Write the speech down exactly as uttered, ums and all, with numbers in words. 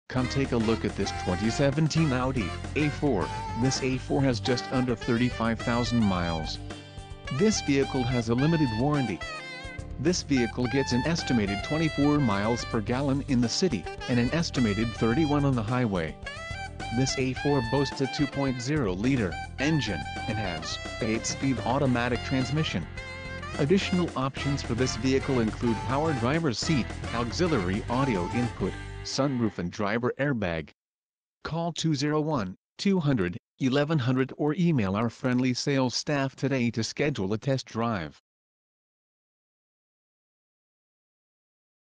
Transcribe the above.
Come take a look at this twenty seventeen Audi A four. This A four has just under thirty-five thousand miles. This vehicle has a limited warranty. This vehicle gets an estimated twenty-four miles per gallon in the city, and an estimated thirty-one on the highway. This A four boasts a two point oh liter engine, and has an eight-speed automatic transmission. Additional options for this vehicle include power driver's seat, auxiliary audio input, sunroof and driver airbag. Call two oh one, two hundred, eleven hundred or email our friendly sales staff today to schedule a test drive.